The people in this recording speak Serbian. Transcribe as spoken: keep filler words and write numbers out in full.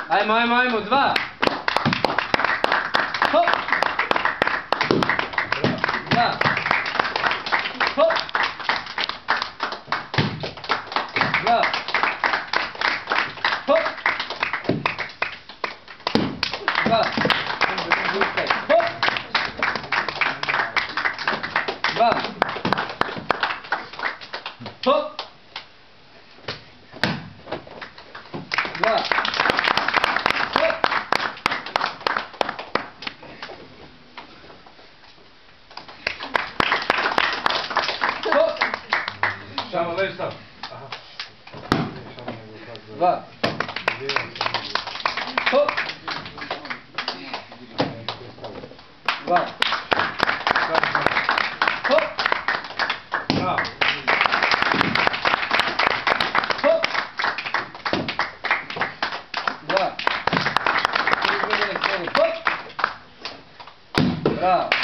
Ajmo, ajmo, ajmo, dva. Hop. Dva. Hop. Dva. Hop. Dva. Hop. Dva. Hop. Dva. Hop. Hop. Samo leži sam. Dva. Hop. Dva. Hop. Bravo. Hop. Dva. Hop. Bravo.